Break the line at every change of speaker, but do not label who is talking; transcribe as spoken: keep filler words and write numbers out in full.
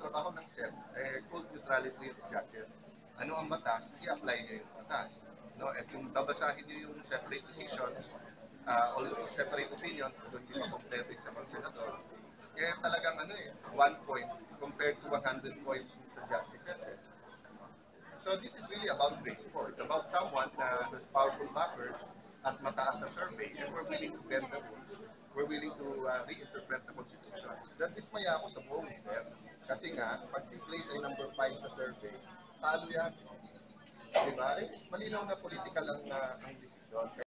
trabaho ng S E P, eh, code neutrality of judges. Ano ang batas, i-apply niyo yung batas. No? At kung babasahin niyo yung separate decision, uh, or separate opinion, kung hindi pa kompleto sa mga senador, kaya talagang ano eh, one point compared to one hundred points sa justices. Eh. So this is really about Grace Poe. It's about someone na uh, powerful backers at mataas sa survey, and we're willing to bend the rules. We're willing to uh, reinterpret the Constitution. Then dismaya ako sa buong S E P. Kasi nga, pag si Grace ay number five sa survey, talo yan. Diba? Eh, malinaw na political ang, uh, ang decision.